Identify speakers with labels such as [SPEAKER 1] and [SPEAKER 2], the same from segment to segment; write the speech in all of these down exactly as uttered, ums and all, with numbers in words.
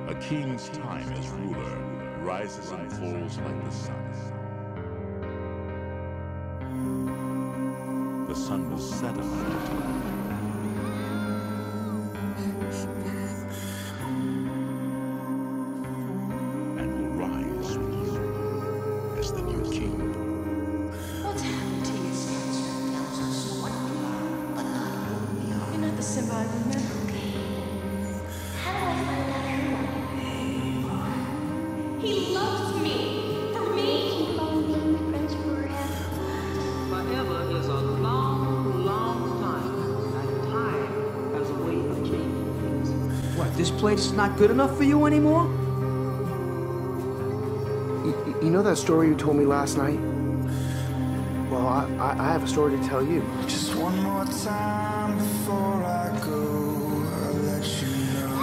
[SPEAKER 1] A king's time as ruler rises and falls like the sun. The sun will set upon your time. And will rise with you as the new king.
[SPEAKER 2] What's happened to you, Statue? Tells us what we are, but not who we are. You're not the Simba I remember. How do I find out who I am? He loves me! For me!
[SPEAKER 3] Keep on being my friends forever.
[SPEAKER 4] Forever is a long, long time, and time has a way of changing things.
[SPEAKER 5] What, this place is not good enough for you anymore?
[SPEAKER 6] You, you know that story you told me last night? Well, I, I, I have a story to tell you.
[SPEAKER 7] Just one more time before I go, I'll let you know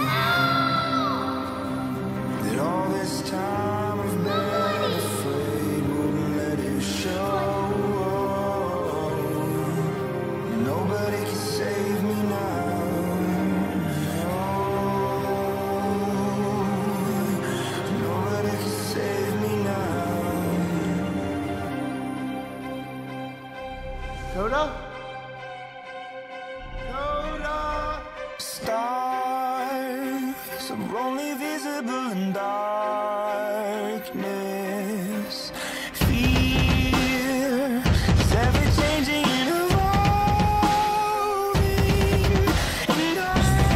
[SPEAKER 7] that all this time I've been afraid wouldn't let it show. Nobody can save me now. No. Nobody can save me now.
[SPEAKER 6] Coda? Coda!
[SPEAKER 7] Stars are only visible in darkness. Fear is ever changing and evolving. And I,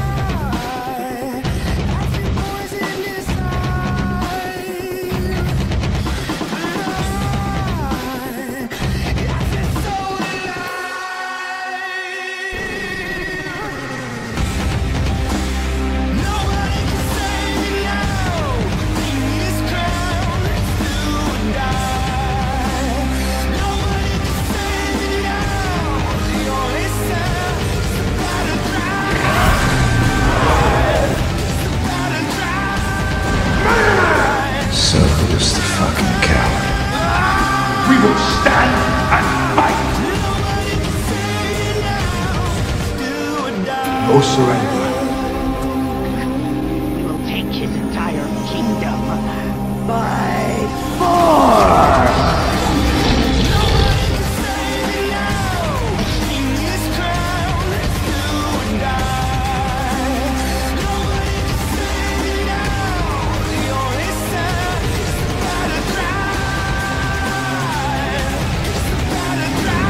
[SPEAKER 7] I feel poison inside. But I, I feel so Nobody can save me now. In this crowd, let's do or die. Nobody can save me now. The only sound is the battle cry. It's the battle cry.
[SPEAKER 8] So who's the fucking coward?
[SPEAKER 9] We will stand and fight.
[SPEAKER 7] Nobody can save me now. Do or die.
[SPEAKER 8] No surrender.
[SPEAKER 4] We will take his entire kingdom by force.
[SPEAKER 7] Nobody can save me now. In this crowd, let's do or die. Nobody can save me now. The only sound is the battle cry. It's the battle cry.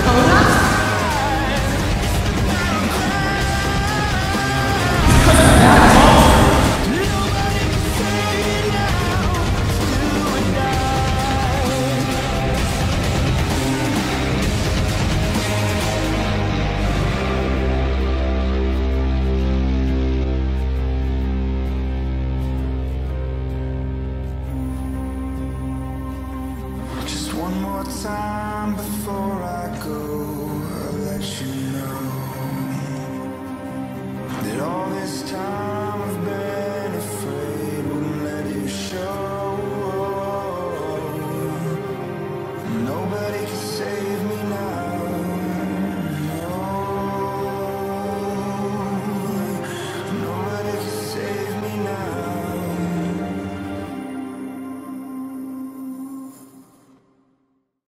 [SPEAKER 7] Nobody can save me now. Do or die. Just one more time before